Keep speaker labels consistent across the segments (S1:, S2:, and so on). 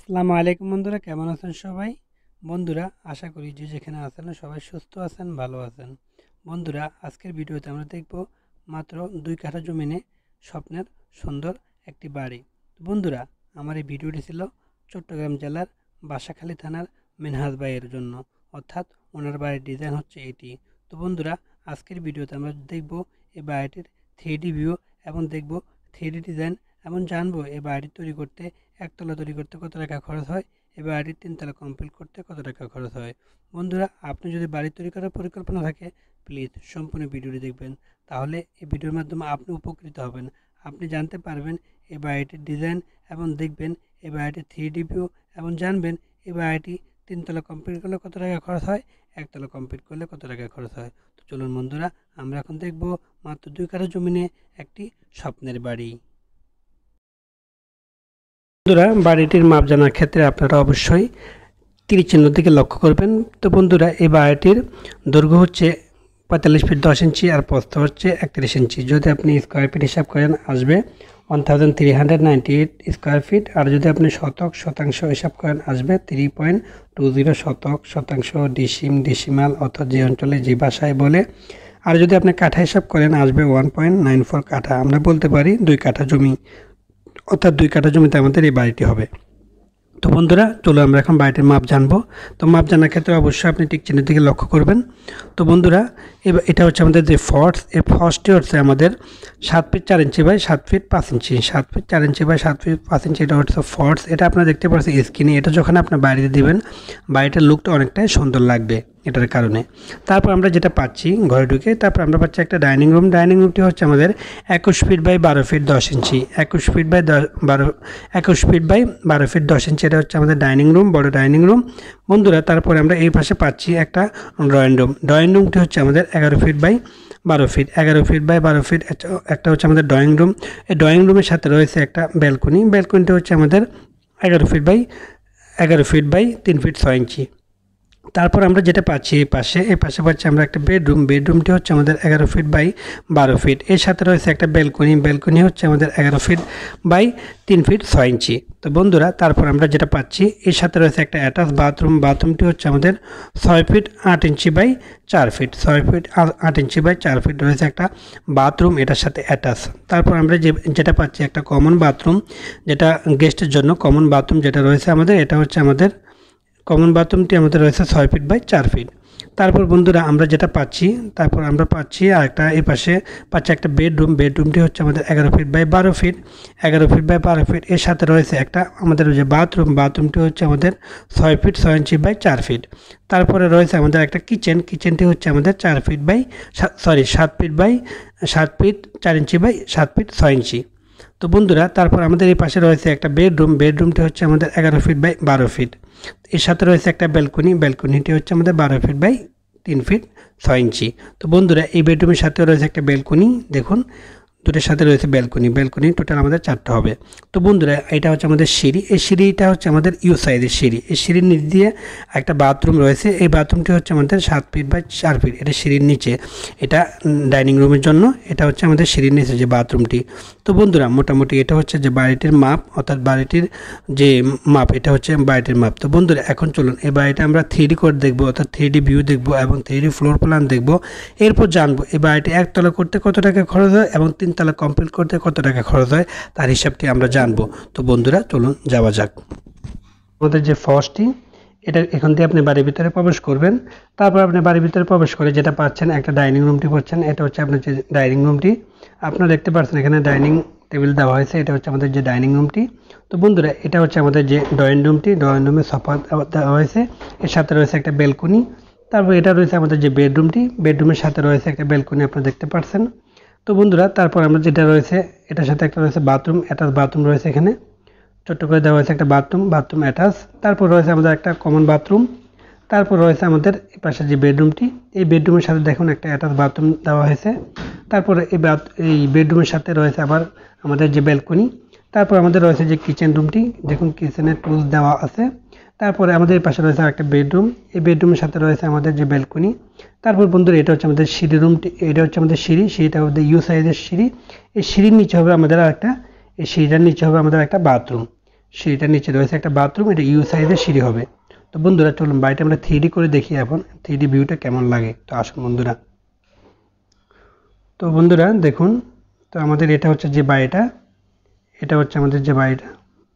S1: আসসালামু আলাইকুম বন্ধুরা, কেমন আছেন সবাই? বন্ধুরা, আশা করি যে যেখানে আছেন সবাই সুস্থ আছেন, ভালো আছেন। বন্ধুরা, আজকের ভিডিওতে আমরা দেখব মাত্র 2 কাঠা জমিনে স্বপ্নের সুন্দর একটি বাড়ি। বন্ধুরা, আমার এই ভিডিওটি ছিল চট্টগ্রাম জেলার বাসাখালী থানার মিনহাজ ভাইয়ের জন্য, অর্থাৎ ওনার বাড়ির ডিজাইন হচ্ছে এটি। তো বন্ধুরা, আজকের ভিডিওতে আমরা দেখব এই বাড়িটির 3D ভিউ এবং দেখব 3D ডিজাইন এবং জানবো এই বাড়ি তৈরি করতে, একতলা তৈরি করতে কত টাকা খরচ হয়, এই বাড়ির 3 তলা কমপ্লিট করতে কত টাকা খরচ হয়। বন্ধুরা, আপনি যদি বাড়ি তৈরি করার পরিকল্পনা থাকে, প্লিজ সম্পূর্ণ ভিডিওটি দেখবেন। তাহলে এই ভিডিওর মাধ্যমে আপনি উপকৃত হবেন। আপনি জানতে পারবেন এই বাড়িটির ডিজাইন এবং দেখবেন এই বাড়িটির 3D ভিউ এবং জানবেন এই বাড়িটি 3 তলা কমপ্লিট করলে কত টাকা খরচ হয়, একতলা কমপ্লিট করলে কত টাকা খরচ হয়। তো চলুন বন্ধুরা, আমরা এখন দেখব মাত্র 2 কাঠা জমিনে একটি স্বপ্নের বাড়ি। বন্ধুরা, বাড়িটির মাপ জানার ক্ষেত্রে আপনারা অবশ্যই তীর চিহ্ন দিকে লক্ষ্য করবেন। তো বন্ধুরা, এই বাড়িটির দৈর্ঘ্য হচ্ছে 45 ফিট 10 ইঞ্চি আর প্রস্থ হচ্ছে 31 ইঞ্চি। যদি আপনি স্কোয়ার ফিট হিসাব করেন আসবে 1398 স্কোয়ার ফিট, আর যদি আপনি শতাংশ হিসাব করেন আসবে 3.20 শতাংশ, ডিসিমাল অর্থাৎ যে অঞ্চলে যে ভাষায় বলে। আর যদি আপনি কাঠা হিসাব করেন আসবে 1.94 কাঠা। আমরা বলতে পারি 2 কাঠা জমি, অর্থাৎ 2 কাঠা জমিতে আমাদের এই বাড়িটি হবে। তো বন্ধুরা, চলো আমরা এখন বাড়িটির মাপ জানবো। তো মাপ জানার ক্ষেত্রে অবশ্যই আপনি টিক চিহ্নের দিকে লক্ষ্য করবেন। তো বন্ধুরা, এটা হচ্ছে আমাদের যে ফর্স, এই ফর্সটি হচ্ছে আমাদের 7 feet 4 inch by 7 feet 5 inch, 7 feet 4 inch by 7 feet 5 inch, এটা হচ্ছে ফর্স। এটা আপনারা দেখতে পাচ্ছেন স্ক্রিনে। এটা যখন আপনার বাড়িতে দিবেন, বাড়িটার লুকটা অনেকটাই সুন্দর লাগবে এটার কারণে। তারপর আমরা যেটা পাচ্ছি ঘরে ঢুকে, তারপর আমরা পাচ্ছি একটা ডাইনিং রুম। ডাইনিং রুমটি হচ্ছে আমাদের 21 feet by 12 feet 10 inch, 21 feet by 12 feet 10 inch. এটা হচ্ছে আমাদের ডাইনিং রুম, বড় ডাইনিং রুম। বন্ধুরা, তারপরে আমরা এই পাশে পাচ্ছি একটা ড্রয়িং রুম। ড্রয়িং রুমটি হচ্ছে আমাদের 11 feet by 12 feet, 11 feet by 12 feet একটা হচ্ছে আমাদের ড্রয়িং রুম। এই ড্রয়িং রুমের সাথে রয়েছে একটা ব্যালকনি। ব্যালকনিটা হচ্ছে আমাদের 11 ফিট বাই 3 ফিট 6 ইঞ্চি। তারপর আমরা যেটা পাচ্ছি এই পাশে পাচ্ছি আমরা একটা বেডরুম। বেডরুমটি হচ্ছে আমাদের 11 ফিট বাই 12 ফিট। এর সাথে রয়েছে একটা ব্যালকনি। ব্যালকনি হচ্ছে আমাদের 11 ফিট বাই 3 ফিট 6 ইঞ্চি। তো বন্ধুরা, তারপর আমরা যেটা পাচ্ছি এর সাথে রয়েছে একটা অ্যাটাচ বাথরুম। বাথরুমটি হচ্ছে আমাদের 6 feet 8 inch by 4 feet, 6 feet 8 inch by 4 feet রয়েছে একটা বাথরুম, এটার সাথে অ্যাটাচ। তারপর আমরা যেটা পাচ্ছি একটা কমন বাথরুম, যেটা গেস্টের জন্য কমন বাথরুম যেটা রয়েছে আমাদের, এটা হচ্ছে আমাদের কমন বাথরুমটি আমাদের রয়েছে 6 ফিট বাই 4 ফিট। তারপর বন্ধুরা, আমরা যেটা পাচ্ছি আমরা পাচ্ছি আর একটা এই পাশে পাচ্ছি একটা বেডরুম। বেডরুমটি হচ্ছে আমাদের 11 feet by 12 feet, 11 feet by 12 feet. এর সাথে রয়েছে একটা আমাদের যে বাথরুম। বাথরুমটি হচ্ছে আমাদের 6 ফিট 6 ইঞ্চি বাই 4 ফিট। তারপরে রয়েছে আমাদের একটা কিচেন। কিচেনটি হচ্ছে আমাদের 7 feet 4 inch by 7 feet 6 inch. তো বন্ধুরা, তারপর আমাদের এই পাশে রয়েছে একটা বেডরুম। বেডরুমটি হচ্ছে আমাদের 11 ফিট বাই 12 ফিট। এর সাথে রয়েছে একটা ব্যালকনি। ব্যালকনিটি হচ্ছে আমাদের 12 ফিট বাই 3 ফিট 6 ইঞ্চি। তো বন্ধুরা, এই বেডরুমের সাথে রয়েছে একটা ব্যালকনি। দেখুন, দুটোর সাথে রয়েছে ব্যালকনি। ব্যালকনি টোটাল আমাদের 4টা হবে। তো বন্ধুরা, এটা হচ্ছে আমাদের সিঁড়ি। এই সিঁড়িটা হচ্ছে আমাদের ইউ সাইজের সিঁড়ি। এই সিঁড়ির নিচ দিয়ে একটা বাথরুম রয়েছে। এই বাথরুমটি হচ্ছে আমাদের 7 ফিট বাই 4 ফিট। এটা সিঁড়ির নিচে, এটা ডাইনিং রুমের জন্য। এটা হচ্ছে আমাদের সিঁড়ির নিচে যে বাথরুমটি। তো বন্ধুরা, মোটামুটি এটা হচ্ছে যে বাড়িটির মাপ, অর্থাৎ বাড়িটির যে মাপ, এটা হচ্ছে বাড়িটির মাপ। তো বন্ধুরা, এখন চলুন এই বাড়িটা আমরা 3D কোড দেখবো, অর্থাৎ 3D ভিউ দেখবো এবং 3D ফ্লোর প্ল্যান দেখবো। এরপর জানবো এই বাড়িটি একতলা করতে কত টাকা খরচ হয় এবং 3 তলা কমপ্লিট করতে কত টাকা খরচ হয়, তার হিসাবটি আমরা জানবো। তো বন্ধুরা, চলুন যাওয়া যাক। আমাদের যে ফার্স্টটি, এটা এখান থেকে আপনি বাড়ির ভিতরে প্রবেশ করবেন। তারপর আপনি বাড়ির ভিতরে প্রবেশ করে যেটা পাচ্ছেন একটা ডাইনিং রুমটি পাচ্ছেন। এটা হচ্ছে আপনার যে ডাইনিং রুমটি। আপনারা দেখতে পাচ্ছেন এখানে ডাইনিং টেবিল দেওয়া হয়েছে। এটা হচ্ছে আমাদের যে ডাইনিং রুমটি। তো বন্ধুরা, এটা হচ্ছে আমাদের যে ড্রয়িং রুমটি। ড্রয়িং রুমে সোফা দেওয়া হয়েছে, এর সাথে রয়েছে একটা ব্যালকনি। তারপর এটা রয়েছে আমাদের যে বেডরুমটি। বেডরুমের সাথে রয়েছে একটা ব্যালকনি, আপনারা দেখতে পাচ্ছেন। তো বন্ধুরা, তারপর আমরা যেটা রয়েছে এটার সাথে একটা রয়েছে বাথরুম। অ্যাটাচ বাথরুম রয়েছে এখানে, ছোট্ট করে দেওয়া হয়েছে একটা বাথরুম অ্যাটাচ। তারপর রয়েছে আমাদের একটা কমন বাথরুম। তারপর রয়েছে আমাদের এই পাশে যে বেডরুমটি। এই বেডরুমের সাথে দেখুন একটা অ্যাটাচ বাথরুম দেওয়া হয়েছে। তারপরে এই বেডরুমের সাথে রয়েছে আবার আমাদের যে ব্যালকনি। তারপর আমাদের রয়েছে যে কিচেন রুমটি। দেখুন, কিচেনের টুলস দেওয়া আছে। তারপরে আমাদের এই পাশে রয়েছে একটা বেডরুম। এই বেডরুমের সাথে রয়েছে আমাদের যে ব্যালকনি। তারপর বন্ধুরা, এটা হচ্ছে আমাদের সিঁড়ি রুমটি। এটা হচ্ছে আমাদের সিঁড়িটা আমাদের ইউ সাইজের সিঁড়ি। এই সিঁড়ির নিচে হবে আমাদের আরেকটা, এই সিঁড়িটার নিচে হবে আমাদের একটা বাথরুম। সিঁড়িটার নিচে রয়েছে একটা বাথরুম, এটা ইউ সাইজের সিঁড়ি হবে। তো বন্ধুরা চলুন বাড়িটা আমরা 3D করে দেখি এখন 3D ভিউটা কেমন লাগে। তো আসুন বন্ধুরা। তো বন্ধুরা দেখুন, তো আমাদের এটা হচ্ছে যে বাড়িটা, এটা হচ্ছে আমাদের যে বাড়িটা।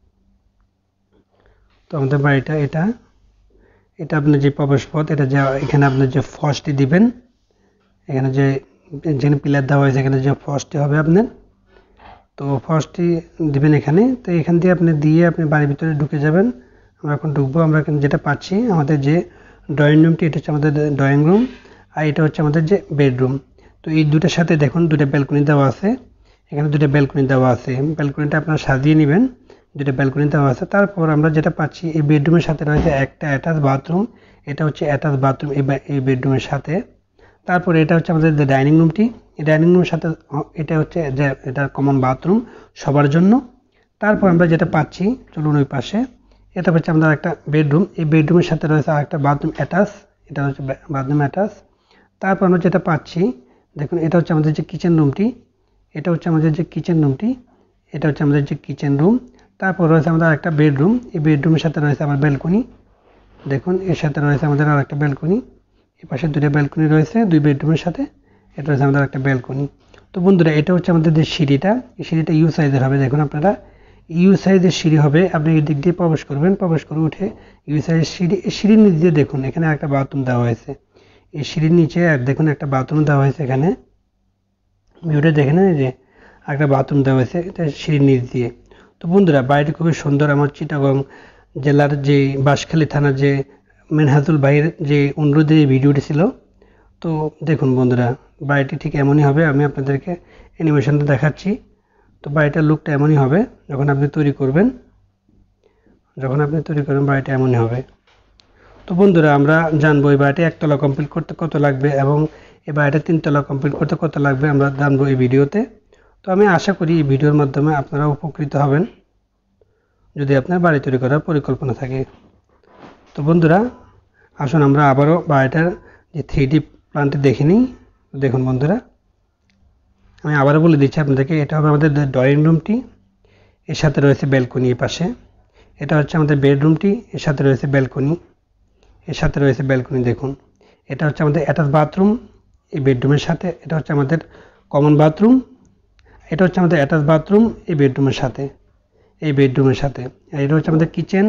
S1: তো আমাদের বাড়িটা এটা আপনার যে প্রবেশ পথ, এটা যে এখানে আপনার যে ফসটি দিবেন, এখানে যে যেখানে পিলার দেওয়া হয়েছে এখানে যে ফসটি হবে আপনার, তো ফসটি দিবেন এখানে। তো এখান দিয়ে আপনি দিয়ে আপনি বাড়ির ভিতরে ঢুকে যাবেন। আমরা এখন ঢুকবো। আমরা যেটা পাচ্ছি আমাদের যে ড্রয়িং রুমটি, এটা হচ্ছে আমাদের ড্রয়িং রুম, আর এটা হচ্ছে আমাদের যে বেডরুম। তো এই দুটোর সাথে দেখুন দুটো ব্যালকনি দেওয়া আছে, এখানে দুটো ব্যালকনি দেওয়া আছে। ব্যালকনিটা আপনারা সাজিয়ে নেবেন, দুটো ব্যালকনি দেওয়া আছে। তারপর আমরা যেটা পাচ্ছি এই বেডরুমের সাথে রয়েছে একটা অ্যাটাচ বাথরুম, এটা হচ্ছে অ্যাটাচ বাথরুম এই বেডরুমের সাথে। তারপরে এটা হচ্ছে আমাদের যে ডাইনিং রুমটি, এই ডাইনিং রুমের সাথে এটা হচ্ছে যে এটা কমন বাথরুম সবার জন্য। তারপর আমরা যেটা পাচ্ছি চলুন ওই পাশে, এটা হচ্ছে আমাদের একটা বেডরুম, এই বেডরুমের সাথে রয়েছে আরেকটা বাথরুম অ্যাটাচ, এটা হচ্ছে বাথরুম অ্যাটাচ। তারপর আমরা যেটা পাচ্ছি দেখুন, এটা হচ্ছে আমাদের যে কিচেন রুমটি, এটা হচ্ছে আমাদের যে কিচেন রুমটি, এটা হচ্ছে আমাদের যে কিচেন রুম। তারপর রয়েছে আমাদের একটা বেডরুম, এই বেডরুমের সাথে রয়েছে আমার ব্যালকনি, দেখুন এর সাথে রয়েছে আমাদের আর একটা ব্যালকনি। এই পাশে দুটো ব্যালকনি রয়েছে দুই বেডরুমের সাথে, এটা হচ্ছে আমাদের একটা ব্যালকনি। তো বন্ধুরা এটা হচ্ছে আমাদের যে সিঁড়িটা, এই সিঁড়িটা ইউ সাইজের হবে। দেখুন আপনারা ইউ সাইজের সিঁড়ি হবে, আপনি এই দিক দিয়ে প্রবেশ করবেন, প্রবেশ করে উঠে ইউ সাইজের সিঁড়ি, এই সিঁড়ির নিচ দিয়ে দেখুন এখানে একটা বাথরুম দেওয়া হয়েছে, এই সিঁড়ির নিচে দেখুন একটা বাথরুম দেওয়া হয়েছে। এখানে ভিউটা দেখে না, যে একটা বাথরুম দেওয়া হয়েছে এটা সিঁড়ির নিচ দিয়ে। তো বন্ধুরা বাড়িটি খুবই সুন্দর। আমার চিটাগং জেলার যে বাঁশখালী থানার যে মেনহাজুল ভাইয়ের যে অনুরোধে এই ভিডিওটি ছিল। তো দেখুন বন্ধুরা বাড়িটি ঠিক এমনই হবে, আমি আপনাদেরকে অ্যানিমেশনটা দেখাচ্ছি। তো বাড়িটার লুকটা এমনই হবে যখন আপনি তৈরি করবেন, বাড়িটা এমনই হবে। তো বন্ধুরা আমরা জানবো এই বাড়িটি একতলা কমপ্লিট করতে কত লাগবে এবং এই বাড়িটা 3 তলা কমপ্লিট করতে কত লাগবে, আমরা জানবো এই ভিডিওতে। তো আমি আশা করি এই ভিডিওর মাধ্যমে আপনারা উপকৃত হবেন যদি আপনার বাড়ি তৈরি করার পরিকল্পনা থাকে। তো বন্ধুরা আসুন আমরা আবারও বাড়িটার যে 3D প্ল্যানটি দেখে নিই। দেখুন বন্ধুরা আমি আবারও বলে দিচ্ছি আপনাদেরকে, এটা হবে আমাদের ড্রয়িং রুমটি, এর সাথে রয়েছে ব্যালকনি এই পাশে। এটা হচ্ছে আমাদের বেডরুমটি, এর সাথে রয়েছে ব্যালকনি, এর সাথে রয়েছে ব্যালকনি। দেখুন এটা হচ্ছে আমাদের অ্যাটাচ বাথরুম এই বেডরুমের সাথে, এটা হচ্ছে আমাদের কমন বাথরুম, এটা হচ্ছে আমাদের অ্যাটাচ বাথরুম এই বেডরুমের সাথে, আর এটা হচ্ছে আমাদের কিচেন,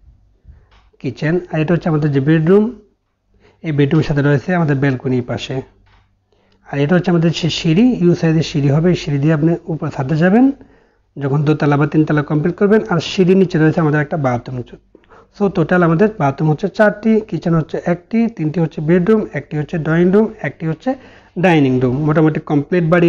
S1: আর এটা হচ্ছে আমাদের যে বেডরুম, এই বেডরুমের সাথে রয়েছে আমাদের ব্যালকনি পাশে। আর এটা হচ্ছে আমাদের সেই সিঁড়ি, ইউ সাইজের সিঁড়ি হবে, এই সিঁড়ি দিয়ে আপনি উপর ছাদে যাবেন যখন 2 তলা বা 3 তলা কমপ্লিট করবেন। আর সিঁড়ির নিচে রয়েছে আমাদের একটা বাথরুম। সো টোটাল আমাদের বাথরুম হচ্ছে 4টি, কিচেন হচ্ছে 1টি, 3টি হচ্ছে বেডরুম, 1টি হচ্ছে ড্রয়িং রুম, 1টি হচ্ছে ডাইনিং রুম। মোটামুটি কমপ্লিট বাড়ি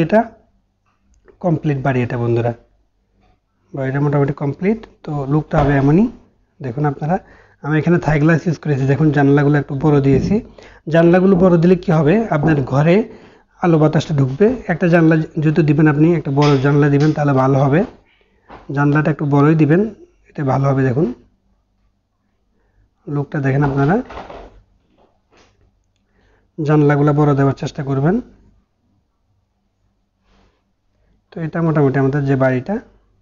S1: এটা বন্ধুরা, বাড়িটা মোটামুটি কমপ্লিট। তো লুকটা হবে এমনই। দেখুন আপনারা আমি এখানে থাই গ্লাস ইউজ করেছি, দেখুন জানলাগুলো একটু বড় দিয়েছি। জানলাগুলো বড় দিলে কি হবে, আপনার ঘরে আলো বাতাসটা ঢুকবে। একটা জানলা যেহেতু দিবেন, আপনি একটা বড় জানলা দিবেন তাহলে ভালো হবে, জানলাটা একটু বড়ই দিবেন, এটা ভালো হবে। দেখুন লুকটা দেখেন আপনারা, জানলাগুলো বড় দেওয়ার চেষ্টা করবেন। তো এটা মোটামুটি আমাদের যে বাড়িটা,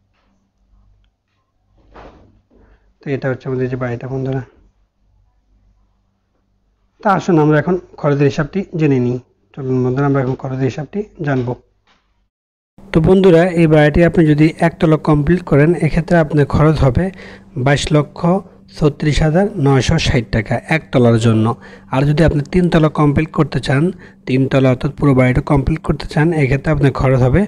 S1: তো এটা হচ্ছে আমাদের যে বাড়িটা বন্ধুরা। তা আসুন আমরা এখন খরচের হিসাবটি জেনে নিই। চলুন বন্ধুরা আমরা এখন খরচের হিসাবটি জানবো। তো বন্ধুরা এই বাড়িটি আপনি যদি একতলা কমপ্লিট করেন এক্ষেত্রে আপনার খরচ হবে 22,36,960 টাকা একতলার জন্য। আর যদি আপনি 3 তলা কমপ্লিট করতে চান, 3 তলা অর্থাৎ পুরো বাড়িটা কমপ্লিট করতে চান, এক্ষেত্রে আপনার খরচ হবে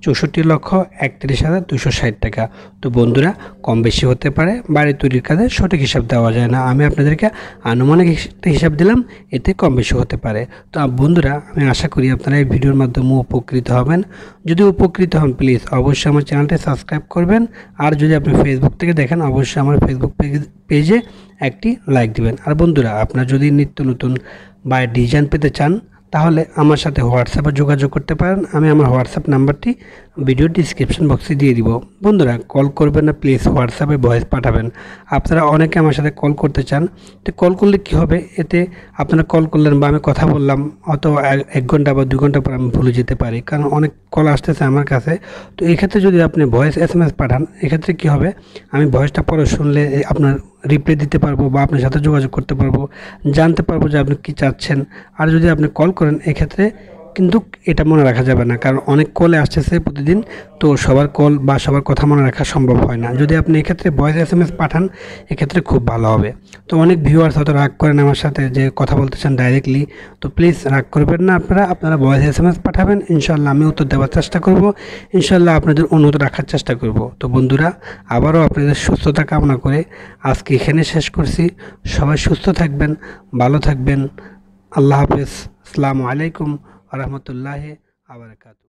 S1: 64,31,260 টাকা। তো বন্ধুরা কম বেশি হতে পারে, বাড়ি তৈরির কাজে সঠিক হিসাব দেওয়া যায় না, আমি আপনাদেরকে আনুমানিক হিসাব দিলাম, এতে কম বেশি হতে পারে। তো বন্ধুরা আমি আশা করি আপনারা এই ভিডিওর মাধ্যমে উপকৃত হবেন। যদি উপকৃত হন প্লিজ অবশ্যই আমার চ্যানেলটি সাবস্ক্রাইব করবেন। আর যদি আপনি ফেসবুক থেকে দেখেন অবশ্যই আমার ফেসবুক পেজে একটি লাইক দিবেন। আর বন্ধুরা আপনারা যদি নিত্য নতুন বাড়ির ডিজাইন পেতে চান তাহলে আমার সাথে হোয়াটসঅ্যাপে যোগাযোগ করতে পারেন। আমি আমার হোয়াটসঅ্যাপ নাম্বারটি ভিডিও ডিসক্রিপশন বক্সে দিয়ে দিব। বন্ধুরা কল করবেন না, প্লিজ হোয়াটসঅ্যাপে ভয়েস পাঠাবেন। আপনারা অনেকে আমার সাথে কল করতে চান, তো কল করলে কী হবে, এতে আপনারা কল করলেন বা আমি কথা বললাম, অত 1 ঘন্টা বা 2 ঘন্টা পর আমি ভুলে যেতে পারি, কারণ অনেক কল আসতেছে আমার কাছে। তো এই ক্ষেত্রে যদি আপনি ভয়েস SMS পাঠান, এক্ষেত্রে কী হবে, আমি ভয়েসটা পরে শুনলে আপনার রিপ্লাই দিতে পারবো বা আপনার সাথে যোগাযোগ করতে পারবো, জানতে পারবো যে আপনি কী চাচ্ছেন। আর যদি আপনি কল করেন এক্ষেত্রে কিন্তু এটা মনে রাখা যাবে না, কারণ অনেক কলে আসতেছে প্রতিদিন, তো সবার কল বা সবার কথা মনে রাখা সম্ভব হয় না। যদি আপনি এক্ষেত্রে ভয়েস SMS পাঠান এক্ষেত্রে খুব ভালো হবে। তো অনেক ভিউয়ার্স হয়তো রাগ করেন আমার সাথে যে কথা বলতে চান ডাইরেক্টলি, তো প্লিজ রাগ করবেন না, আপনারা ভয়েস SMS পাঠাবেন, ইনশাল্লাহ আমি উত্তর দেওয়ার চেষ্টা করব, ইনশাল্লাহ আপনাদের অনুরোধ রাখার চেষ্টা করব। তো বন্ধুরা আবারও আপনাদের সুস্থতা কামনা করে আজকে এখানে শেষ করছি। সবাই সুস্থ থাকবেন, ভালো থাকবেন। আল্লাহ হাফেজ। আসসালামু আলাইকুম ওয়া রাহমাতুল্লাহি ওয়া বারাকাতুহু।